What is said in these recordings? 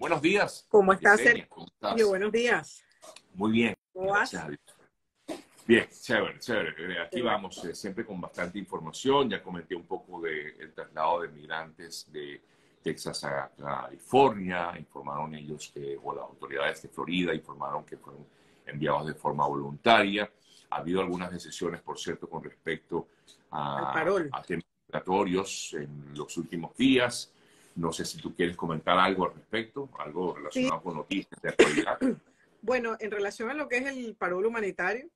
Buenos días, ¿Cómo estás, Yesenia, ¿cómo Sergio? estás? Buenos días. Muy bien, ¿Cómo gracias vas? a Dios. Bien, chévere, chévere. Qué Aquí bueno. vamos, siempre con bastante información. Ya comenté un poco del traslado de migrantes de Texas a California. Informaron ellos que, o las autoridades de Florida informaron que fueron enviados de forma voluntaria. Ha habido algunas decisiones, por cierto, con respecto Al parol. a temas migratorios en los últimos días. No sé si tú quieres comentar algo al respecto, algo Sí, relacionado con noticias de actualidad. bueno, en relación a lo que es el parol humanitario,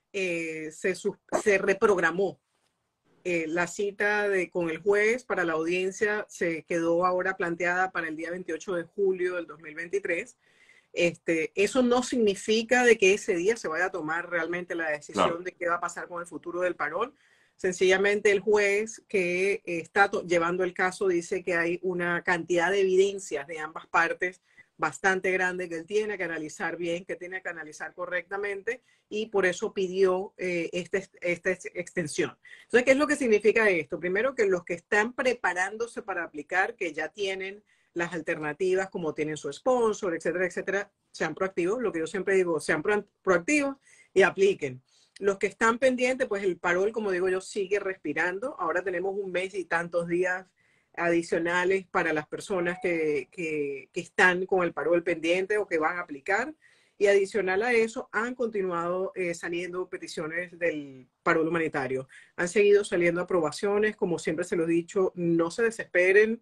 se reprogramó la cita con el juez para la audiencia, se quedó ahora planteada para el día 28 de julio del 2023. Eso no significa de que ese día se vaya a tomar realmente la Claro, decisión de qué va a pasar con el futuro del parol. Sencillamente el juez que está llevando el caso dice que hay una cantidad de evidencias de ambas partes bastante grande que él tiene que analizar bien, que tiene que analizar correctamente y por eso pidió esta extensión. Entonces, ¿qué es lo que significa esto? Primero, que los que están preparándose para aplicar, que ya tienen las alternativas como tienen su sponsor, etcétera, etcétera, sean proactivos. Lo que yo siempre digo, sean proactivos y apliquen. Los que están pendientes, pues el parol, como digo yo, sigue respirando. Ahora tenemos un mes y tantos días adicionales para las personas que están con el parol pendiente o que van a aplicar. Y adicional a eso, han continuado saliendo peticiones del parol humanitario. Han seguido saliendo aprobaciones. Como siempre se lo he dicho, no se desesperen,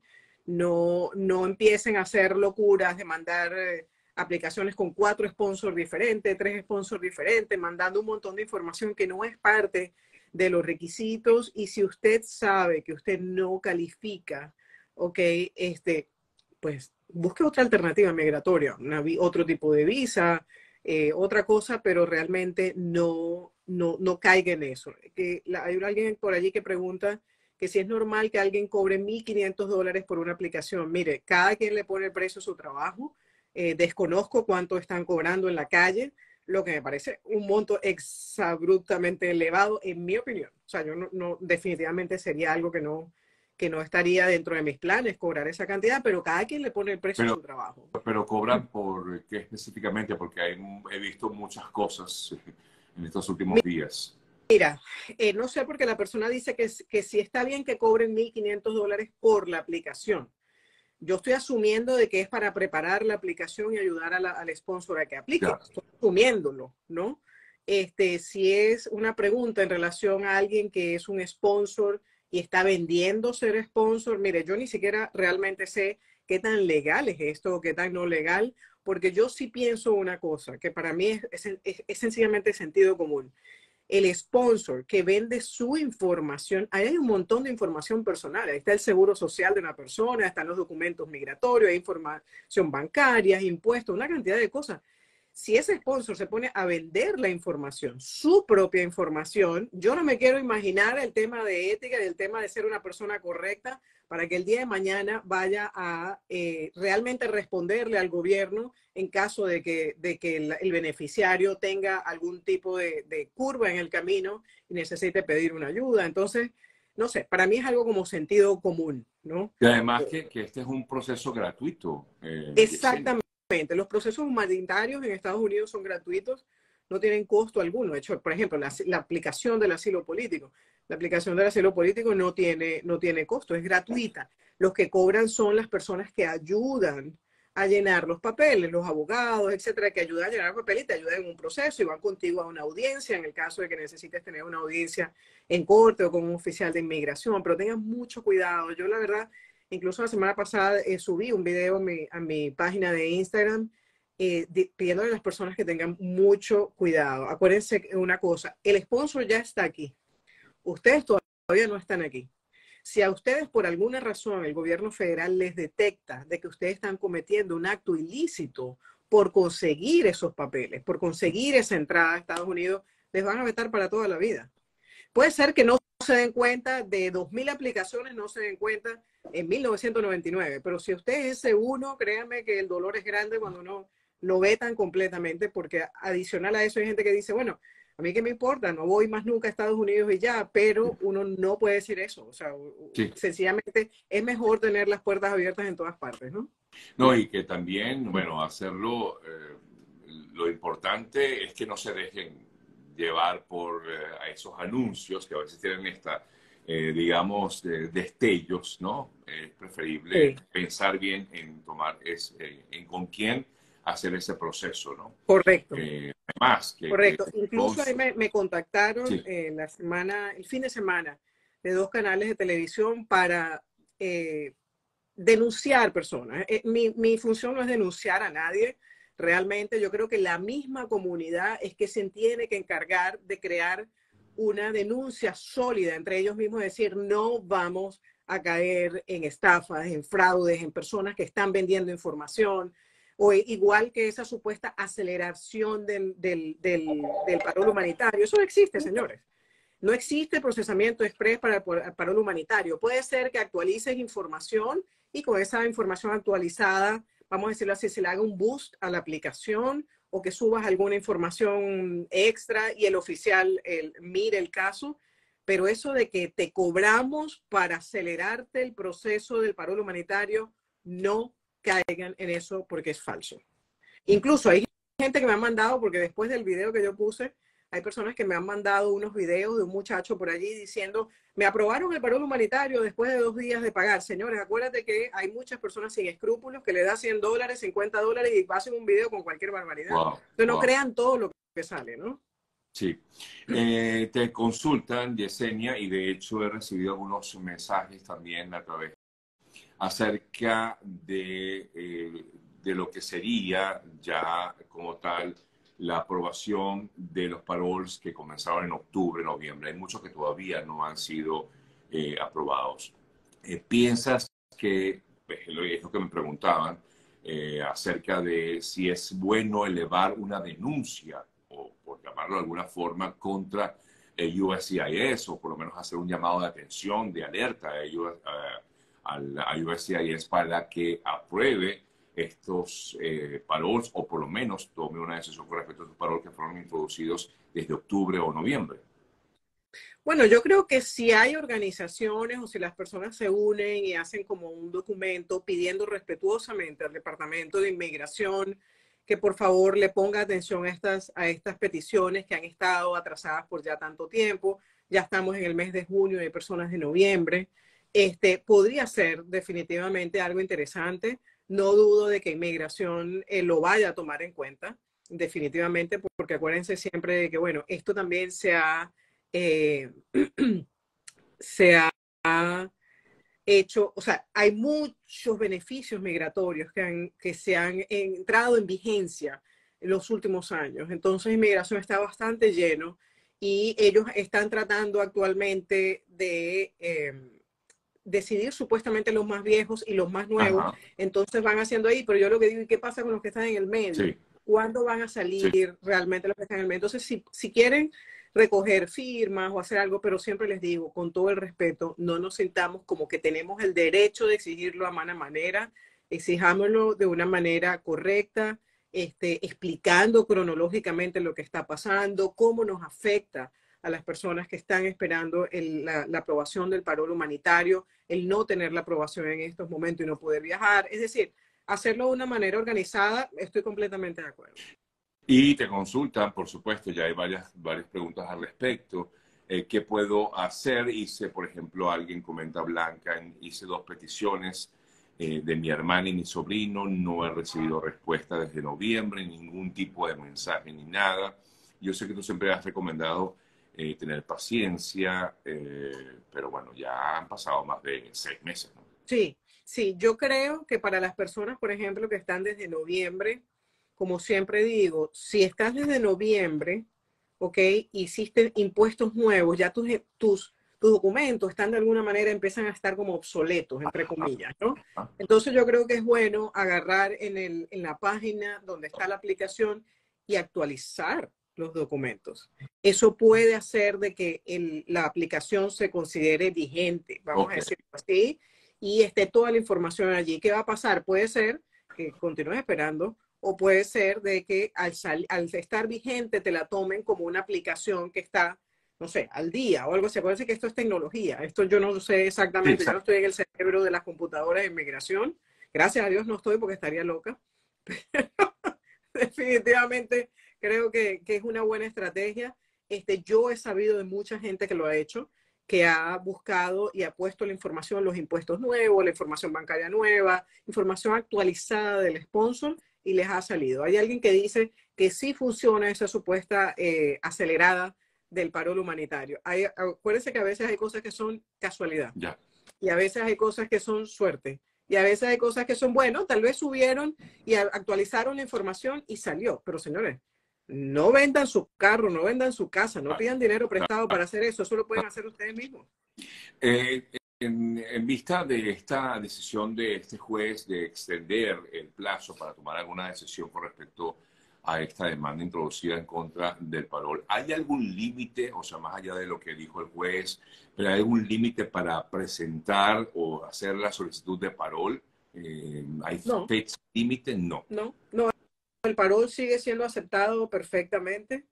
no empiecen a hacer locuras de mandar aplicaciones con 4 sponsors diferentes, 3 sponsors diferentes, mandando un montón de información que no es parte de los requisitos. Y si usted sabe que usted no califica, ok, pues busque otra alternativa migratoria, otro tipo de visa, otra cosa, pero realmente no caiga en eso. Hay alguien por allí que pregunta que si es normal que alguien cobre $1,500 por una aplicación. Mire, cada quien le pone el precio a su trabajo. Desconozco cuánto están cobrando en la calle, lo que me parece un monto exabruptamente elevado, en mi opinión. O sea, yo definitivamente sería algo que no estaría dentro de mis planes cobrar esa cantidad, pero cada quien le pone el precio a pero, su trabajo. pero cobran por qué específicamente, porque he visto muchas cosas en estos últimos días. Mira, no sé porque la persona dice que sí está bien que cobren $1,500 por la aplicación. Yo estoy asumiendo de que es para preparar la aplicación y ayudar al sponsor a que aplique. Ya. Estoy asumiéndolo, ¿no? Si es una pregunta en relación a alguien que es un sponsor y está vendiendo ser sponsor, mire, yo ni siquiera realmente sé qué tan legal es esto o qué tan no legal, porque yo sí pienso una cosa, que para mí es sencillamente sentido común. El sponsor que vende su información, ahí hay un montón de información personal, ahí está el seguro social de una persona, están los documentos migratorios, hay información bancaria, impuestos, una cantidad de cosas. Si ese sponsor se pone a vender la información, su propia información, yo no me quiero imaginar el tema de ética y el tema de ser una persona correcta para que el día de mañana vaya a realmente responderle al gobierno en caso de que el beneficiario tenga algún tipo de curva en el camino y necesite pedir una ayuda. Entonces, no sé, para mí es algo como sentido común, ¿no? Y además que este es un proceso gratuito, Yesenia. Exactamente. Los procesos humanitarios en Estados Unidos son gratuitos, no tienen costo alguno. De hecho, por ejemplo, la aplicación del asilo político. La aplicación del asilo político no tiene costo, es gratuita. Los que cobran son las personas que ayudan a llenar los papeles, los abogados, etcétera, que ayudan a llenar el papel y te ayudan en un proceso y van contigo a una audiencia en el caso de que necesites tener una audiencia en corte o con un oficial de inmigración. Pero tengan mucho cuidado. Yo, la verdad, incluso la semana pasada subí un video a mi página de Instagram pidiéndole a las personas que tengan mucho cuidado. Acuérdense una cosa, el sponsor ya está aquí. Ustedes todavía no están aquí. Si a ustedes por alguna razón el gobierno federal les detecta de que ustedes están cometiendo un acto ilícito por conseguir esos papeles, por conseguir esa entrada a Estados Unidos, les van a vetar para toda la vida. Puede ser que no se den cuenta de 2,000 aplicaciones, no se den cuenta en 1999, pero si usted es ese uno, créanme que el dolor es grande cuando uno lo vetan completamente, porque adicional a eso hay gente que dice, bueno, a mí qué me importa, no voy más nunca a Estados Unidos y ya, pero uno no puede decir eso. O sea, Sí. sencillamente es mejor tener las puertas abiertas en todas partes, ¿no? No, y que también, bueno, hacerlo, lo importante es que no se dejen llevar por esos anuncios que a veces tienen digamos, destellos, ¿no? Es preferible Sí, pensar bien en tomar, en con quién hacer ese proceso, ¿no? correcto. Además, que Correcto. Incluso ahí todos, me contactaron sí, la semana, el fin de semana, de dos canales de televisión para denunciar personas. Mi función no es denunciar a nadie. Realmente yo creo que la misma comunidad es que se tiene que encargar de crear una denuncia sólida entre ellos mismos, es decir, no vamos a caer en estafas, en fraudes, en personas que están vendiendo información, o igual que esa supuesta aceleración del paro humanitario. Eso no existe, señores. No existe procesamiento express para el paro humanitario. Puede ser que actualices información y con esa información actualizada, vamos a decirlo así, se le haga un boost a la aplicación o que subas alguna información extra y el oficial mire el caso. Pero eso de que te cobramos para acelerarte el proceso del paro humanitario, no caigan en eso porque es falso. Incluso hay gente que me ha mandado, porque después del video que yo puse, hay personas que me han mandado unos videos de un muchacho por allí diciendo, me aprobaron el paro humanitario después de 2 días de pagar. Señores, acuérdate que hay muchas personas sin escrúpulos que le da $100, $50 y hacen un video con cualquier barbaridad. wow, Entonces no wow. crean todo lo que sale, ¿no? Sí. Te consultan, Yesenia, y de hecho he recibido algunos mensajes también a través acerca de lo que sería ya como tal la aprobación de los paroles que comenzaron en octubre, noviembre. Hay muchos que todavía no han sido aprobados. ¿Piensas que, pues, es lo que me preguntaban, acerca de si es bueno elevar una denuncia, o por llamarlo de alguna forma, contra el USCIS, o por lo menos hacer un llamado de atención, de alerta a ellos, a USCIS para que apruebe estos paroles, o por lo menos tome una decisión con respecto a estos paroles que fueron introducidos desde octubre o noviembre? Bueno, yo creo que si hay organizaciones o si las personas se unen y hacen como un documento pidiendo respetuosamente al Departamento de Inmigración que por favor le ponga atención a estas peticiones que han estado atrasadas por ya tanto tiempo. Ya estamos en el mes de junio y hay personas de noviembre. Podría ser definitivamente algo interesante. No dudo de que Inmigración lo vaya a tomar en cuenta, definitivamente, porque acuérdense siempre de que, bueno, esto también eh, se ha hecho, o sea, hay muchos beneficios migratorios que se han entrado en vigencia en los últimos años. Entonces, inmigración está bastante lleno y ellos están tratando actualmente de decidir supuestamente los más viejos y los más nuevos. Ajá, Entonces van haciendo ahí, pero yo lo que digo, ¿y qué pasa con los que están en el medio? sí, ¿Cuándo van a sí. salir realmente los que están en el medio? Entonces, si quieren recoger firmas o hacer algo, pero siempre les digo, con todo el respeto, no nos sintamos como que tenemos el derecho de exigirlo a mala manera, exijámoslo de una manera correcta, explicando cronológicamente lo que está pasando, cómo nos afecta a las personas que están esperando la aprobación del paro humanitario, el no tener la aprobación en estos momentos y no poder viajar. Es decir, hacerlo de una manera organizada, estoy completamente de acuerdo. Y te consultan, por supuesto, ya hay varias preguntas al respecto. ¿Qué puedo hacer? Hice, por ejemplo, alguien comenta Blanca, hice 2 peticiones de mi hermana y mi sobrino, no he recibido respuesta desde noviembre, ningún tipo de mensaje ni nada. Yo sé que tú siempre has recomendado tener paciencia, pero bueno, ya han pasado más de 6 meses, ¿no? Sí, sí, yo creo que para las personas, por ejemplo, que están desde noviembre, como siempre digo, si estás desde noviembre, ¿ok? Hiciste impuestos nuevos, ya tus documentos están de alguna manera, empiezan a estar como obsoletos, entre comillas, ¿no? Ah, Entonces yo creo que es bueno agarrar en la página donde está la aplicación y actualizar los documentos. Eso puede hacer de que la aplicación se considere vigente, vamos a ok, decirlo así, y esté toda la información allí. ¿Qué va a pasar? Puede ser que continúes esperando o puede ser de que al estar vigente te la tomen como una aplicación que está, no sé, al día o algo así. Puede ser que esto es tecnología. Esto yo no sé sí, exactamente, yo no exacto. estoy en el cerebro de las computadoras de inmigración Gracias a Dios no estoy porque estaría loca. Definitivamente creo que es una buena estrategia. Yo he sabido de mucha gente que lo ha hecho, que ha buscado y ha puesto la información, los impuestos nuevos, la información bancaria nueva, información actualizada del sponsor y les ha salido. Hay alguien que dice que sí funciona esa supuesta acelerada del paro humanitario. Acuérdense que a veces hay cosas que son casualidad. Ya. Y a veces hay cosas que son suerte. Y a veces hay cosas que son, bueno, tal vez subieron y actualizaron la información y salió. Pero señores, no vendan su carro, no vendan su casa, no pidan dinero prestado para hacer eso. Eso lo pueden hacer ustedes mismos. En vista de esta decisión de este juez de extender el plazo para tomar alguna decisión con respecto a esta demanda introducida en contra del parol, ¿hay algún límite, o sea, más allá de lo que dijo el juez, pero hay algún límite para presentar o hacer la solicitud de parol? ¿Hay fecha límite? No. No, no. El parol sigue siendo aceptado perfectamente.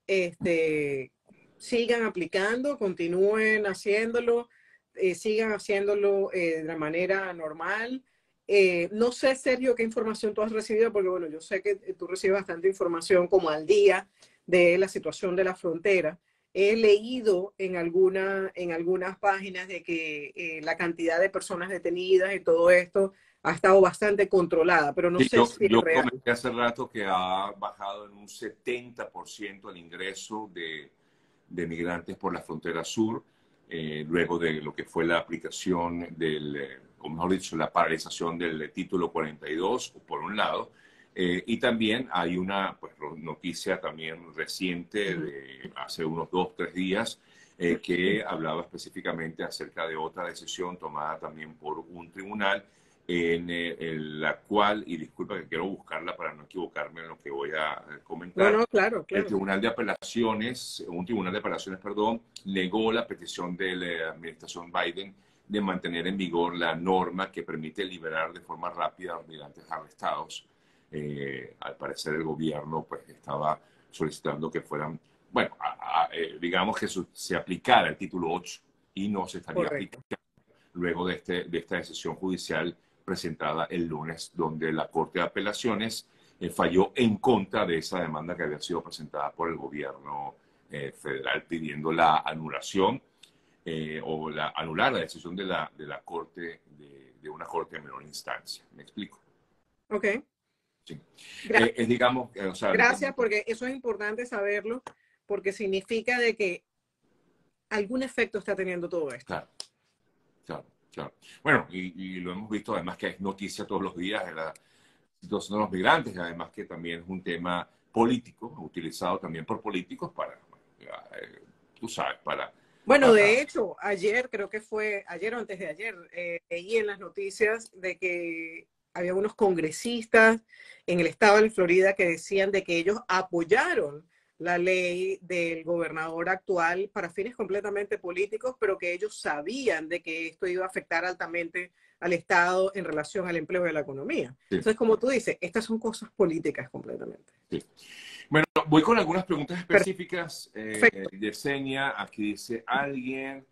Sigan aplicando, continúen haciéndolo, sigan haciéndolo de la manera normal. No sé, Sergio, qué información tú has recibido, porque bueno, yo sé que tú recibes bastante información como al día de la situación de la frontera. He leído en algunas páginas de que la cantidad de personas detenidas y todo esto ha estado bastante controlada, pero no Sí, sé si es yo real. comenté hace rato que ha bajado en un 70% el ingreso de migrantes por la frontera sur, luego de lo que fue la aplicación o mejor dicho, la paralización del título 42, por un lado, y también hay una pues, noticia también reciente de hace unos 2-3 días que hablaba específicamente acerca de otra decisión tomada también por un tribunal en la cual, y disculpa que quiero buscarla para no equivocarme en lo que voy a comentar, No, claro. el Tribunal de Apelaciones, un Tribunal de Apelaciones, perdón, negó la petición de la administración Biden de mantener en vigor la norma que permite liberar de forma rápida a los migrantes arrestados. Al parecer el gobierno pues estaba solicitando que fueran, bueno, digamos que se aplicara el título 8 y no se estaría aplicando luego de esta decisión judicial presentada el lunes, donde la Corte de Apelaciones falló en contra de esa demanda que había sido presentada por el gobierno federal pidiendo la anulación o anular la decisión de la Corte, de una Corte de menor instancia. ¿Me explico? Ok. Sí. Digamos, o sea, gracias, porque eso es importante saberlo, porque significa de que algún efecto está teniendo todo esto. Claro. Claro. Bueno, y lo hemos visto además que es noticia todos los días de la situación de los migrantes, y además que también es un tema político, utilizado también por políticos para, tú sabes, para... Bueno, de hecho, ayer, creo que fue ayer o antes de ayer, leí en las noticias de que había unos congresistas en el estado de Florida que decían de que ellos apoyaron la ley del gobernador actual para fines completamente políticos, pero que ellos sabían de que esto iba a afectar altamente al Estado en relación al empleo y a la economía. Sí. Entonces, como tú dices, estas son cosas políticas completamente. Sí. Bueno, voy con algunas preguntas específicas. Yesenia, aquí dice alguien,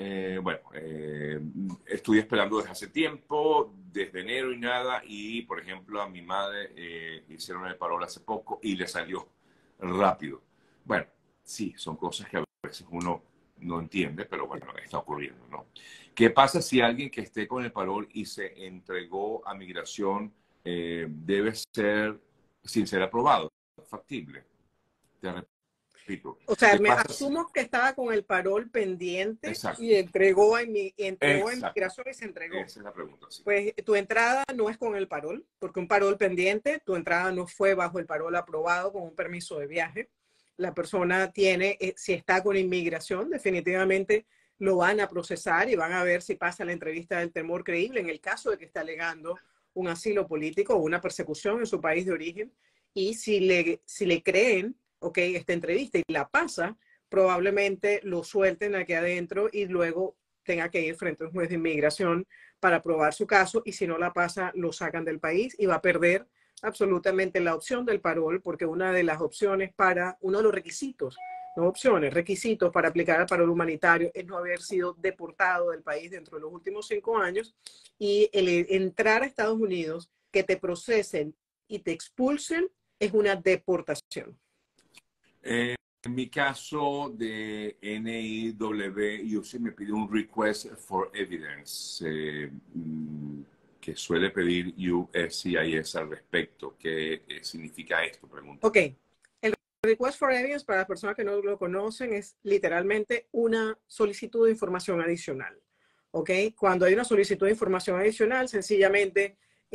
estoy esperando desde hace tiempo, desde enero y nada, y por ejemplo a mi madre hicieron el parol hace poco y le salió rápido. Bueno, sí, son cosas que a veces uno no entiende, pero bueno, está ocurriendo, ¿no? ¿Qué pasa si alguien que esté con el parol y se entregó a migración debe ser, sin ser aprobado, factible? Te repito. O sea, asumo que estaba con el parol pendiente. Exacto. Y entregó a inmigración y se entregó. Esa es la pregunta, sí. Pues tu entrada no es con el parol, porque un parol pendiente, tu entrada no fue bajo el parol aprobado con un permiso de viaje. La persona tiene, si está con inmigración, definitivamente lo van a procesar y van a ver si pasa la entrevista del temor creíble en el caso de que esté alegando un asilo político o una persecución en su país de origen. Y si le creen, esta entrevista y la pasa, probablemente lo suelten aquí adentro y luego tenga que ir frente a un juez de inmigración para probar su caso, y si no la pasa, lo sacan del país y va a perder absolutamente la opción del parol, porque una de las opciones uno de los requisitos no opciones, requisitos para aplicar al parol humanitario es no haber sido deportado del país dentro de los últimos 5 años y el entrar a Estados Unidos, que te procesen y te expulsen, es una deportación. En mi caso de NIW, UC me pide un request for evidence que suele pedir USCIS al respecto. ¿Qué significa esto? Pregunta. Ok. El request for evidence, para las personas que no lo conocen, es literalmente una solicitud de información adicional. ¿Ok? Cuando hay una solicitud de información adicional, sencillamente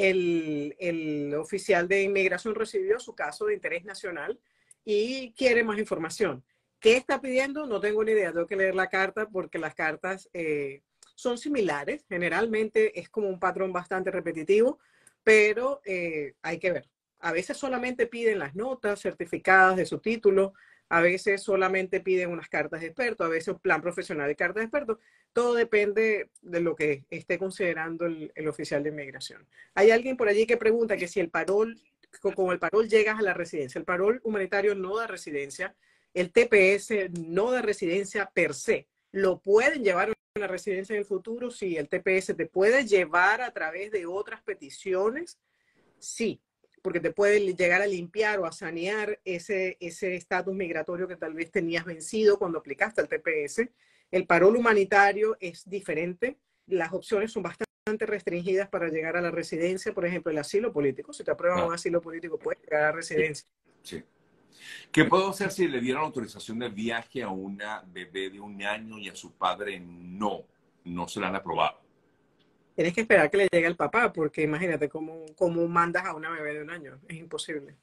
el oficial de inmigración recibió su caso de interés nacional y quiere más información. ¿Qué está pidiendo? No tengo ni idea. Tengo que leer la carta porque las cartas son similares. Generalmente es como un patrón bastante repetitivo, pero hay que ver. A veces solamente piden las notas certificadas de su título, a veces solamente piden unas cartas de experto, a veces un plan profesional de cartas de experto. Todo depende de lo que esté considerando el oficial de inmigración. Hay alguien por allí que pregunta que si el parol, con el parol llegas a la residencia. El parol humanitario no da residencia, el TPS no da residencia per se. Lo pueden llevar a una residencia en el futuro, sí, el TPS te puede llevar a través de otras peticiones, sí, porque te puede llegar a limpiar o a sanear ese estatus migratorio que tal vez tenías vencido cuando aplicaste al TPS. El parol humanitario es diferente, las opciones son bastante restringidas para llegar a la residencia, por ejemplo, el asilo político. Si te aprueban un asilo político, puedes llegar a la residencia. Sí. ¿Qué puedo hacer si le dieron autorización de viaje a una bebé de 1 año y a su padre no se la han aprobado? Tienes que esperar que le llegue el papá, porque imagínate cómo mandas a una bebé de 1 año. Es imposible.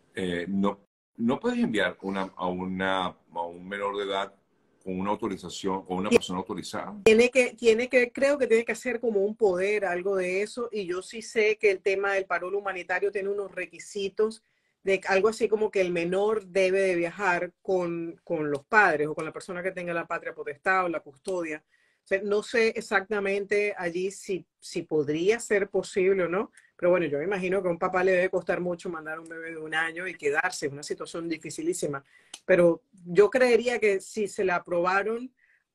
No puedes enviar a un menor de edad con una autorización, con una persona autorizada. Creo que tiene que hacer como un poder, algo de eso. Y yo sí sé que el tema del parol humanitario tiene unos requisitos de algo así como que el menor debe de viajar con los padres o con la persona que tenga la patria potestad o la custodia. O sea, no sé exactamente allí si podría ser posible o no, pero bueno, yo me imagino que a un papá le debe costar mucho mandar a un bebé de 1 año y quedarse, es una situación dificilísima. Pero yo creería que si se la aprobaron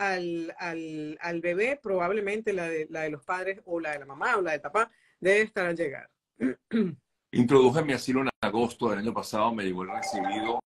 al bebé, probablemente la de los padres o la de la mamá o la del papá debe estar al llegar. Introduje mi asilo en agosto del año pasado, me llegó el recibido.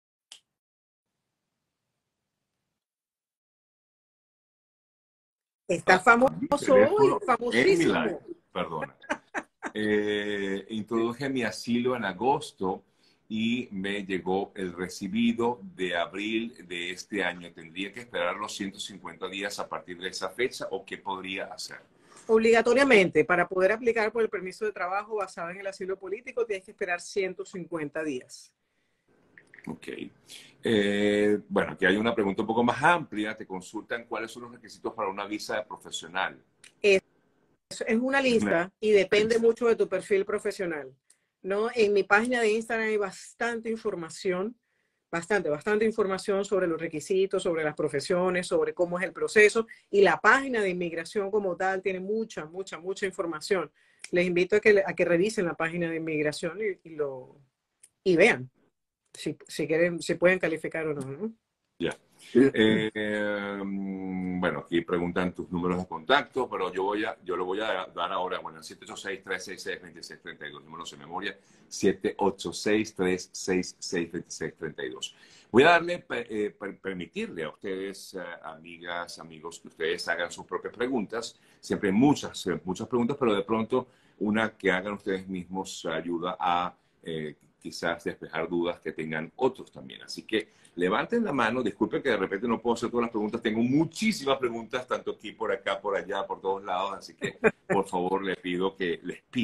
Está famoso hoy, En mi live, famosísimo. perdona. Introduje mi asilo en agosto y me llegó el recibido de abril de este año. ¿Tendría que esperar los 150 días a partir de esa fecha o qué podría hacer? Obligatoriamente, para poder aplicar por el permiso de trabajo basado en el asilo político, tienes que esperar 150 días. Ok. Bueno, aquí hay una pregunta un poco más amplia. Te consultan cuáles son los requisitos para una visa de profesional. Es una lista y depende mucho de tu perfil profesional, ¿no? En mi página de Instagram hay bastante información, bastante información sobre los requisitos, sobre las profesiones, sobre cómo es el proceso, y la página de inmigración como tal tiene mucha información. Les invito a que revisen la página de inmigración y vean si quieren, si pueden calificar o no, ¿no? Ya. Bueno, aquí preguntan tus números de contacto, pero yo lo voy a dar ahora. Bueno, 786-366-2632, números de memoria, 786-366-2632. Voy a permitirle a ustedes, amigas, amigos, que ustedes hagan sus propias preguntas. Siempre hay muchas preguntas, pero de pronto una que hagan ustedes mismos ayuda a quizás despejar dudas que tengan otros también. Así que levanten la mano. Disculpen que de repente no puedo hacer todas las preguntas. Tengo muchísimas preguntas, tanto aquí, por acá, por allá, por todos lados. Así que, por favor, les pido que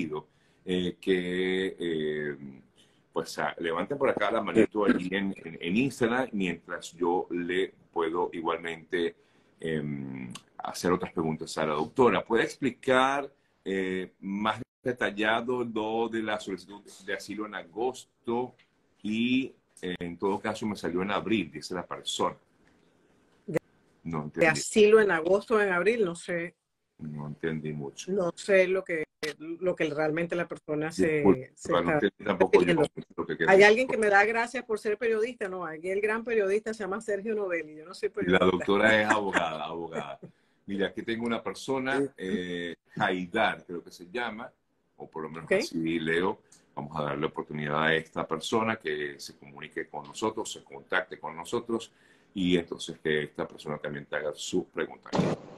pues levanten por acá la manito allí en Instagram, mientras yo le puedo igualmente hacer otras preguntas a la doctora. ¿Puede explicar más detallado lo de la solicitud de asilo en agosto y en todo caso me salió en abril, dice la persona? No De entendí. asilo en agosto o en abril, no sé. No entendí mucho. No sé lo que lo que realmente la persona Disculpa, se no está entendí tampoco yo refiriendo. lo que Hay quería. alguien que me da gracias por ser periodista, no, aquí el gran periodista se llama Sergio Novelli, yo no soy Y la periodista. doctora es abogada, abogada. Mira, aquí tengo una persona, Haidar, creo que se llama, o por lo menos ¿Okay? así leo. Vamos a darle oportunidad a esta persona que se comunique con nosotros, se contacte con nosotros y entonces que esta persona también te haga sus preguntas.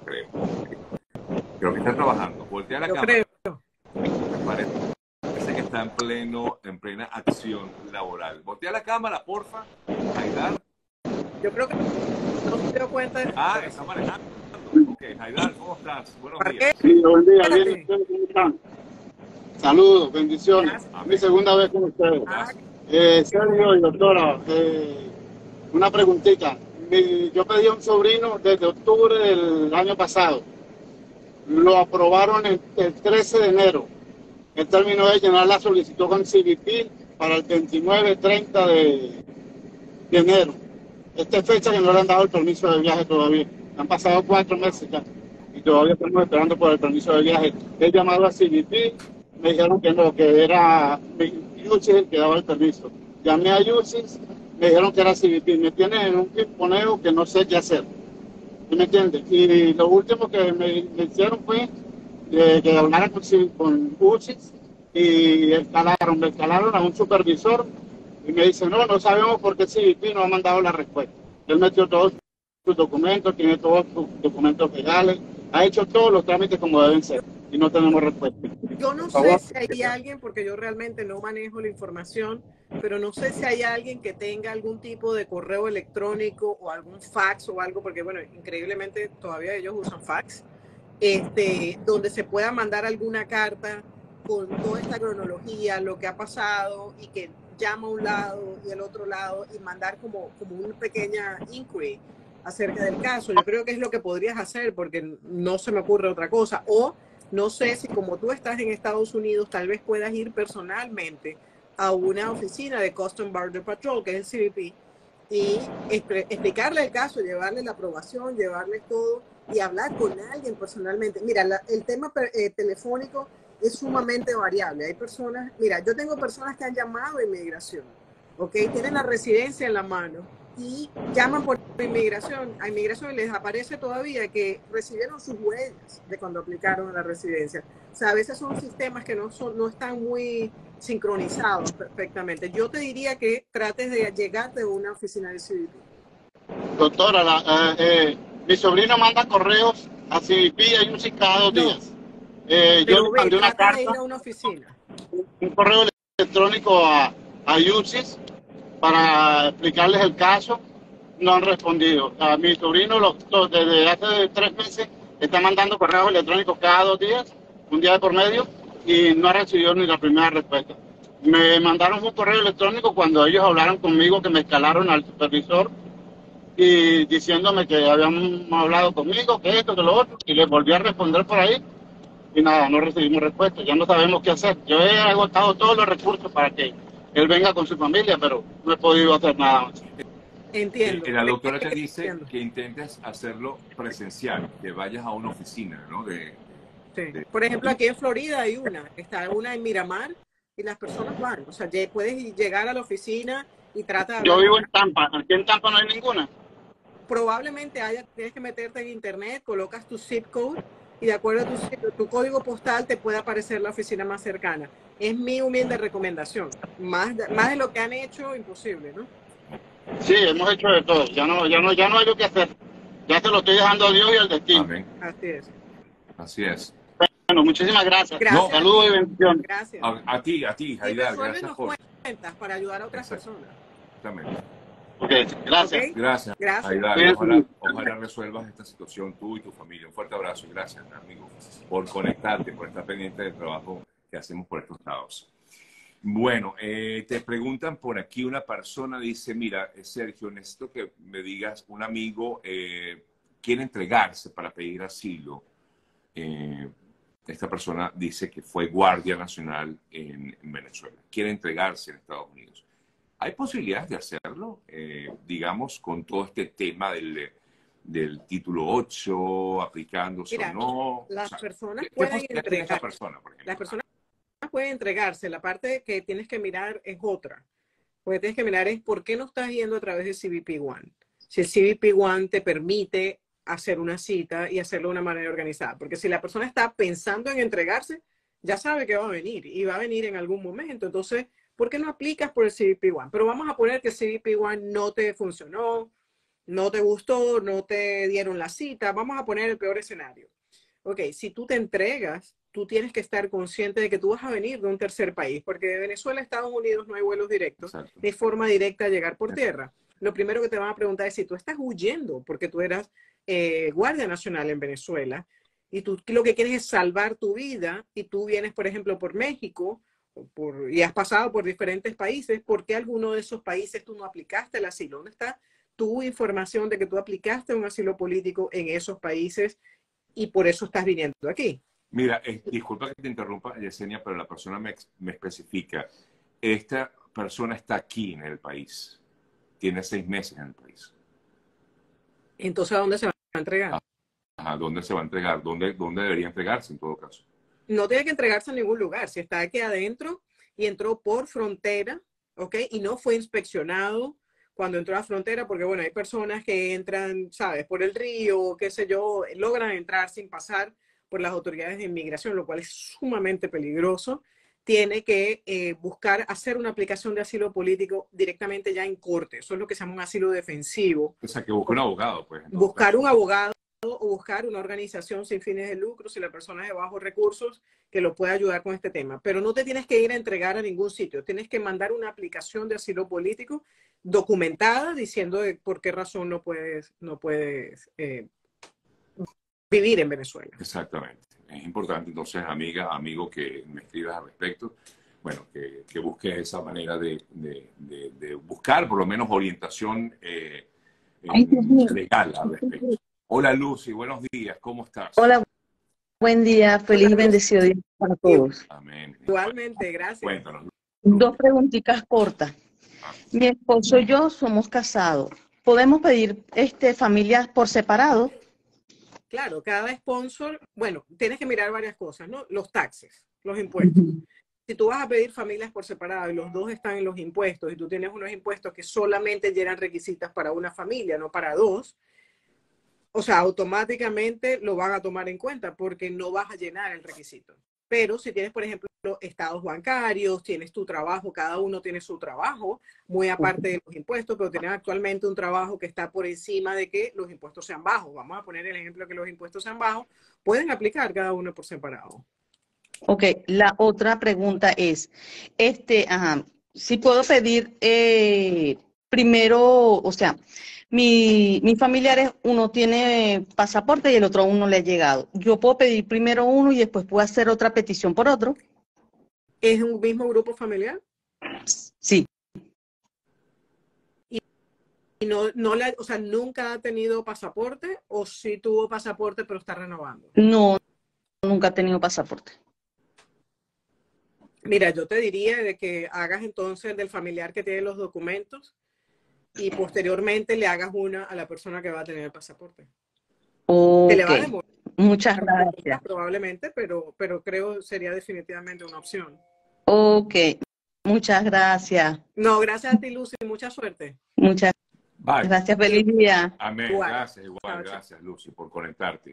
Creo que está trabajando. Voltea la Yo creo. cámara. Parece que está en plena acción laboral. Voltea la cámara, porfa. Haidar. Yo creo que no se dio cuenta. Está manejando. Ok, Haidar, ¿cómo estás? Buenos días. Sí, buen día, bien, Espérate. ¿cómo están? Saludos, bendiciones. Gracias. Mi segunda vez con ustedes. Sergio y doctora, una preguntita. Yo pedí a un sobrino desde octubre del año pasado. Lo aprobaron el 13 de enero. Él terminó de llenar la solicitud con CBP para el 29-30 de enero. Esta es fecha que no le han dado el permiso de viaje todavía. Han pasado 4 meses ya y todavía estamos esperando por el permiso de viaje. He llamado a CBP, me dijeron que no, que era UCIS el que daba el permiso. Llamé a UCIS, me dijeron que era CBP. Me tienen en un pimponeo que no sé qué hacer. ¿Sí me entiendes? Y lo último que me hicieron fue que hablara con UCIS y me escalaron a un supervisor y me dice, no sabemos por qué CBP no ha mandado la respuesta. Él metió todos sus documentos, tiene todos sus documentos legales, ha hecho todos los trámites como deben ser y no tenemos respuesta. Yo no sé si hay alguien, porque yo realmente no manejo la información, pero no sé si hay alguien que tenga algún tipo de correo electrónico o algún fax o algo, porque bueno, increíblemente todavía ellos usan fax, donde se pueda mandar alguna carta con toda esta cronología, lo que ha pasado y que llama a un lado y al otro lado y mandar como una pequeña inquiry acerca del caso. Yo creo que es lo que podrías hacer porque no se me ocurre otra cosa. O no sé si como tú estás en Estados Unidos, tal vez puedas ir personalmente a una oficina de Customs Border Patrol, que es el CBP, y explicarle el caso, llevarle la aprobación, llevarle todo y hablar con alguien personalmente. Mira, el tema telefónico es sumamente variable. Hay personas, mira, yo tengo personas que han llamado a inmigración, ¿ok? Tienen la residencia en la mano y llaman por inmigración, a inmigración y les aparece todavía que recibieron sus huellas de cuando aplicaron a la residencia. O sea, a veces son sistemas que no están muy sincronizados perfectamente. Yo te diría que trates de llegar de una oficina de CBP. Doctora, mi sobrino manda correos a CBP y a UCIS cada 2 días. Yo le mandé una carta, de ir a una oficina. Un correo electrónico a UCIS para explicarles el caso, no han respondido. A mi sobrino desde hace 3 meses está mandando correos electrónicos cada 2 días, un día de por medio, y no ha recibido ni la primera respuesta. Me mandaron un correo electrónico cuando ellos hablaron conmigo, que me escalaron al supervisor y diciéndome que habían hablado conmigo, que esto, que lo otro, y les volví a responder por ahí y nada, no recibimos respuesta, ya no sabemos qué hacer. Yo he agotado todos los recursos para que él venga con su familia, pero no he podido hacer nada más. Entiendo. La doctora te dice que intentes hacerlo presencial, que vayas a una oficina, ¿no? Por ejemplo, aquí en Florida hay está una en Miramar y las personas van. O sea, puedes llegar a la oficina y trata de... Yo vivo en Tampa, aquí en Tampa no hay ninguna. Probablemente tienes que meterte en internet, colocas tu zip code y de acuerdo a tu código postal te puede aparecer la oficina más cercana. Es mi humilde recomendación. Más de lo que han hecho, imposible, ¿no? Sí, hemos hecho de todo. Ya no hay lo que hacer. Ya se lo estoy dejando a Dios y al destino. Amén. Así es. Así es. Bueno, muchísimas gracias. Gracias. Saludos y bendiciones. Gracias. A ti, Haidar, gracias por... cuentas para ayudar a otras personas. Exactamente. Ok, gracias. Okay. Gracias. Haidar, ojalá resuelvas esta situación tú y tu familia. Un fuerte abrazo y gracias, amigo, por conectarte, por estar pendiente del trabajo que hacemos por estos lados. Bueno, te preguntan por aquí, una persona dice, mira, Sergio, necesito que me digas, un amigo quiere entregarse para pedir asilo. Esta persona dice que fue guardia nacional en Venezuela. Quiere entregarse en Estados Unidos. ¿Hay posibilidades de hacerlo? Digamos, con todo este tema del título 8 aplicándose Mira, o no? las O sea, personas ¿qué pueden posibilidad tiene esa entregar, persona, por las ejemplo? personas pueden entregarse. La parte que tienes que mirar es otra. Lo que tienes que mirar es por qué no estás yendo a través de CBP One. Si el CBP One te permite hacer una cita y hacerlo de una manera organizada. Porque si la persona está pensando en entregarse, ya sabe que va a venir y va a venir en algún momento. Entonces, ¿por qué no aplicas por el CBP One? Pero vamos a poner que el CBP One no te funcionó, no te gustó, no te dieron la cita. Vamos a poner el peor escenario. Ok, si tú te entregas, tú tienes que estar consciente de que tú vas a venir de un tercer país, porque de Venezuela a Estados Unidos no hay vuelos directos, Exacto. ni forma directa de llegar por tierra. Lo primero que te van a preguntar es si tú estás huyendo, porque tú eras guardia nacional en Venezuela, y tú lo que quieres es salvar tu vida, y tú vienes, por ejemplo, por México, y has pasado por diferentes países, ¿por qué alguno de esos países tú no aplicaste el asilo? ¿Dónde está tu información de que tú aplicaste un asilo político en esos países y por eso estás viniendo aquí? Mira, disculpa que te interrumpa, Yesenia, pero la persona me especifica. Esta persona está aquí en el país. Tiene 6 meses en el país. Entonces, ¿a dónde se va a entregar? Ajá, ¿dónde se va a entregar? ¿Dónde debería entregarse en todo caso? No tiene que entregarse en ningún lugar. Si está aquí adentro y entró por frontera, ¿ok? Y no fue inspeccionado cuando entró a frontera, porque bueno, hay personas que entran, ¿sabes? Por el río, qué sé yo, logran entrar sin pasar por las autoridades de inmigración, lo cual es sumamente peligroso. Tiene que buscar hacer una aplicación de asilo político directamente ya en corte. Eso es lo que se llama un asilo defensivo. O sea, que busque un abogado, pues, en todo Buscar caso. un abogado o buscar una organización sin fines de lucro, si la persona es de bajos recursos, que lo pueda ayudar con este tema. Pero no te tienes que ir a entregar a ningún sitio. Tienes que mandar una aplicación de asilo político documentada diciendo de por qué razón no puedes vivir en Venezuela. Exactamente. Es importante, entonces, amiga, amigo, que me escribas al respecto. Bueno, que busques esa manera de buscar por lo menos orientación Ay, Dios mío. legal al respecto. Hola, Lucy, buenos días, ¿cómo estás? Hola, buen día, feliz y bendecido día para todos. Amén. Igualmente, gracias. Cuéntanos. Dos preguntitas cortas. Mi esposo y yo somos casados. ¿Podemos pedir familias por separado? Claro, cada sponsor, bueno, tienes que mirar varias cosas, ¿no? Los taxes, los impuestos. Si tú vas a pedir familias por separado y los dos están en los impuestos y tú tienes unos impuestos que solamente llenan requisitas para una familia, no para dos, o sea, automáticamente lo van a tomar en cuenta porque no vas a llenar el requisito. Pero si tienes, por ejemplo, estados bancarios, tienes tu trabajo, cada uno tiene su trabajo, muy aparte de los impuestos, pero tienes actualmente un trabajo que está por encima de que los impuestos sean bajos. Vamos a poner el ejemplo de que los impuestos sean bajos, pueden aplicar cada uno por separado. Ok, la otra pregunta es, si puedo pedir primero, o sea, mis familiares, uno tiene pasaporte y el otro aún no le ha llegado. Yo puedo pedir primero uno y después puedo hacer otra petición por otro. ¿Es un mismo grupo familiar? Sí. Y o sea, nunca ha tenido pasaporte o sí tuvo pasaporte pero está renovando. No, nunca he tenido pasaporte. Mira, yo te diría de que hagas entonces del familiar que tiene los documentos y posteriormente le hagas una a la persona que va a tener el pasaporte. Que le va a Ok, demorar muchas gracias. probablemente, pero creo sería definitivamente una opción. Ok, muchas gracias. No, gracias a ti, Lucy, mucha suerte. Muchas Bye. gracias, feliz día. Amén. Igual. Gracias, igual. Chao, chao. Gracias, Lucy, por conectarte.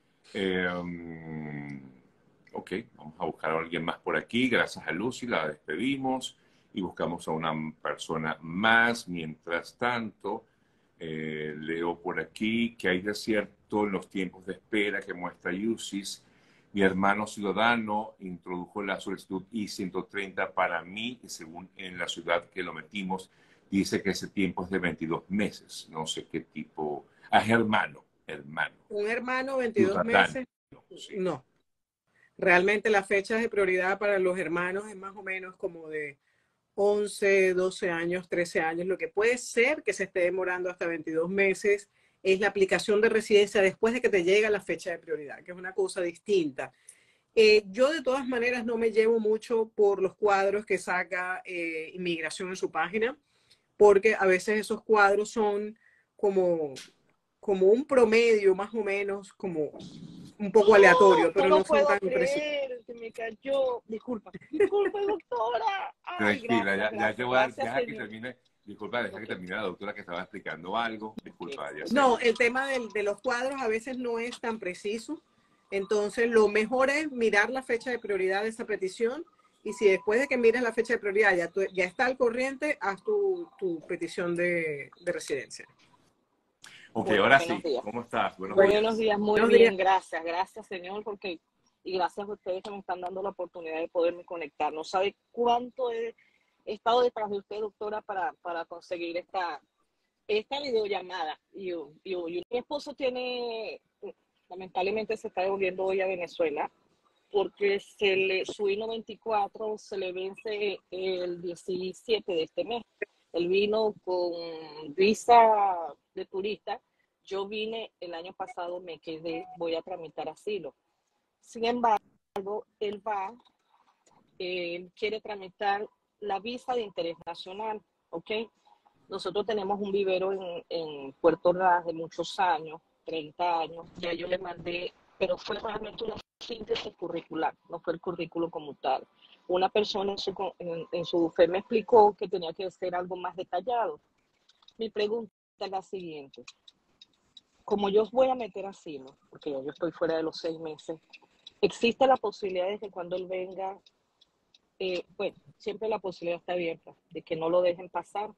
Ok, vamos a buscar a alguien más por aquí. Gracias a Lucy, la despedimos y buscamos a una persona más. Mientras tanto, leo por aquí que hay desierto en los tiempos de espera que muestra UCIS. Mi hermano ciudadano introdujo la solicitud I-130 para mí y según en la ciudad que lo metimos, dice que ese tiempo es de 22 meses. No sé qué tipo. Ah, es hermano. Un hermano, 22 Ciudadano. meses. Sí. No. Realmente las fechas de prioridad para los hermanos es más o menos como de 11, 12 años, 13 años. Lo que puede ser que se esté demorando hasta 22 meses es la aplicación de residencia después de que te llega la fecha de prioridad, que es una cosa distinta. Yo de todas maneras no me llevo mucho por los cuadros que saca Inmigración en su página, porque a veces esos cuadros son como como un promedio más o menos, como un poco aleatorio, pero no no son puedo tan precisos. creer, se me cayó. Disculpa, doctora. Ay, Tranquila, gracias, ya te voy a gracias, dejar que señor. termine. Disculpa, deja que termine la doctora que estaba explicando algo. Disculpa, ya sé. No, el tema de los cuadros a veces no es tan preciso. Entonces, lo mejor es mirar la fecha de prioridad de esa petición. Y si después de que mires la fecha de prioridad ya está al corriente, haz tu petición de residencia. Ok, Bueno, ahora buenos sí. días. ¿Cómo estás? Buenos días, muy Buenos bien, días. gracias, señor, y gracias a ustedes que me están dando la oportunidad de poderme conectar. No sabe cuánto he estado detrás de usted, doctora, para conseguir esta videollamada. Y mi esposo lamentablemente se está devolviendo hoy a Venezuela, porque su I-94 se le vence el 17 de este mes. Él vino con visa de turista. Yo vine el año pasado, me quedé, voy a tramitar asilo. Sin embargo, él quiere tramitar la visa de interés nacional, ¿ok? Nosotros tenemos un vivero en Puerto Ordaz de muchos años, 30 años. Ya yo le mandé, pero fue realmente una síntesis curricular, no fue el currículo como tal. Una persona en su bufete me explicó que tenía que ser algo más detallado. Mi pregunta es la siguiente. Como yo voy a meter asilo, porque yo estoy fuera de los 6 meses, ¿existe la posibilidad de que cuando él venga, bueno, siempre la posibilidad está abierta, de que no lo dejen pasar?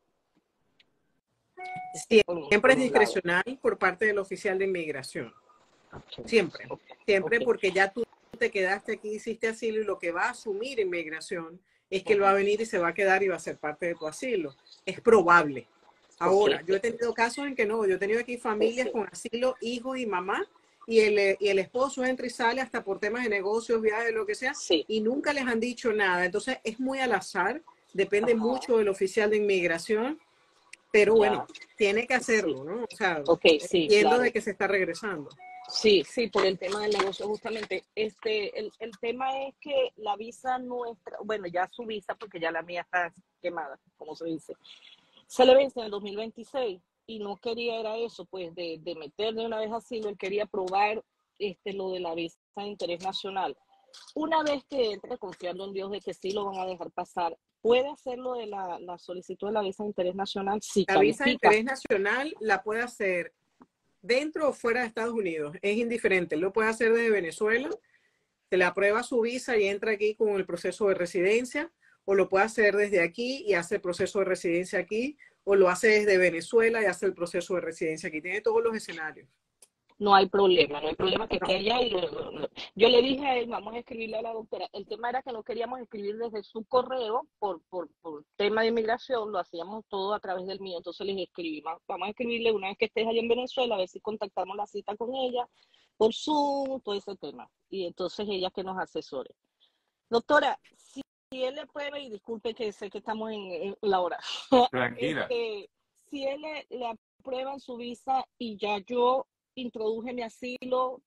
Siempre es discrecional por parte del oficial de inmigración. Siempre, siempre, porque ya tú te quedaste aquí, hiciste asilo y lo que va a asumir inmigración es que él va a venir y se va a quedar y va a ser parte de tu asilo. Es probable. Ahora, yo he tenido casos en que no, yo he tenido aquí familias con asilo, hijos y mamá, y el esposo entra y sale hasta por temas de negocios, viajes, lo que sea, y nunca les han dicho nada. Entonces, es muy al azar, depende mucho del oficial de inmigración, pero bueno, tiene que hacerlo, ¿no? O sea, entiendo claro. de que se está regresando. Sí, por el tema del negocio, justamente. El tema es que la visa nuestra, bueno, ya su visa, porque ya la mía está quemada, como se dice, se le vence en el 2026 y no quería era eso, pues, de meterle una vez así, él quería probar lo de la visa de interés nacional. Una vez que entre, confiando en Dios de que sí lo van a dejar pasar, ¿puede hacerlo de la solicitud de la visa de interés nacional? Sí, la visa de interés nacional la puede hacer dentro o fuera de Estados Unidos, es indiferente. Lo puede hacer desde Venezuela, se le aprueba su visa y entra aquí con el proceso de residencia, o lo puede hacer desde aquí y hace el proceso de residencia aquí, o lo hace desde Venezuela y hace el proceso de residencia aquí. Tiene todos los escenarios. No hay problema que esté allá. Y yo le dije a él, vamos a escribirle a la doctora. El tema era que no queríamos escribir desde su correo por tema de inmigración, lo hacíamos todo a través del mío. Entonces les escribí, vamos a escribirle una vez que estés allá en Venezuela, a ver si contactamos la cita con ella por Zoom, todo ese tema. Y entonces ella que nos asesore. Doctora, si él le puede, y disculpe que sé que estamos en la hora. Tranquila. Si él le aprueban su visa y ya yo introduje mi asilo,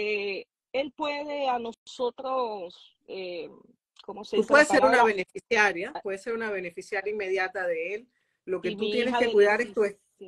él puede a nosotros, ¿cómo se dice? Tú puedes ser una beneficiaria, puedes ser una beneficiaria inmediata de él. Lo que tú tienes que cuidar es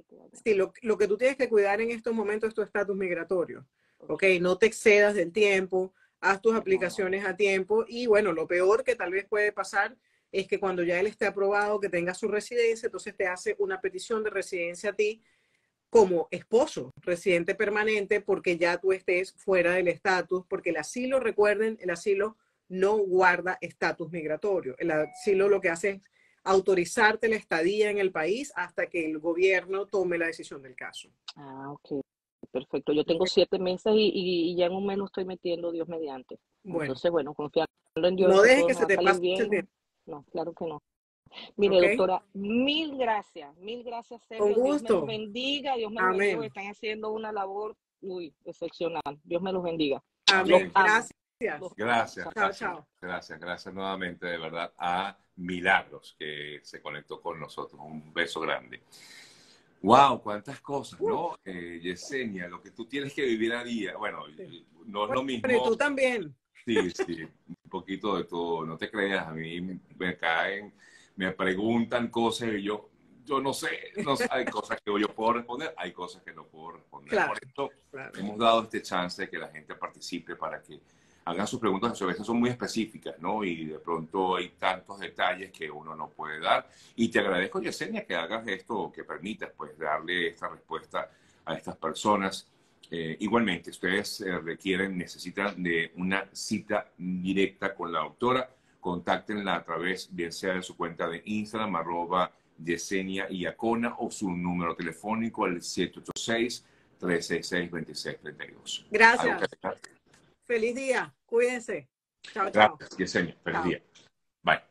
lo que tú tienes que cuidar en estos momentos es tu estatus migratorio. Okay, no te excedas del tiempo, haz tus aplicaciones a tiempo y bueno, lo peor que tal vez puede pasar es que cuando ya él esté aprobado, que tenga su residencia, entonces te hace una petición de residencia a ti como esposo, residente permanente, porque ya tú estés fuera del estatus, porque el asilo, recuerden, el asilo no guarda estatus migratorio. El asilo lo que hace es autorizarte la estadía en el país hasta que el gobierno tome la decisión del caso. Ah, ok. Perfecto. Yo tengo 7 meses y ya en un mes lo estoy metiendo, Dios mediante. Bueno, entonces, bueno, confiando en Dios. No dejes que se te pase el tiempo. No, claro que no. Mire, doctora, mil gracias, Con gusto. Dios me los bendiga, Dios me los bendiga, están haciendo una labor muy excepcional. Dios me los bendiga. Amén. Gracias. Chao. Gracias nuevamente, de verdad, a Milagros, que se conectó con nosotros. Un beso grande. Wow, cuántas cosas, ¿no? Yesenia, lo que tú tienes que vivir a día. Bueno, no es lo mismo. Pero tú también. Sí, un poquito de todo. No te creas, a mí me caen, me preguntan cosas y yo yo no sé, hay cosas que yo puedo responder, hay cosas que no puedo responder. Claro, Por esto claro. hemos dado este chance de que la gente participe para que hagan sus preguntas, a veces son muy específicas, ¿no? Y de pronto hay tantos detalles que uno no puede dar. Y te agradezco, Yesenia, que hagas esto, que permitas, pues, darle esta respuesta a estas personas. Igualmente, ustedes necesitan de una cita directa con la doctora, contáctenla a través, bien sea de su cuenta de Instagram, @Yesenia Iacona, o su número telefónico, el 786-366-2632. Gracias. Feliz día. Cuídense. Chao, chao. Gracias, Yesenia. Feliz Chao. día. Bye.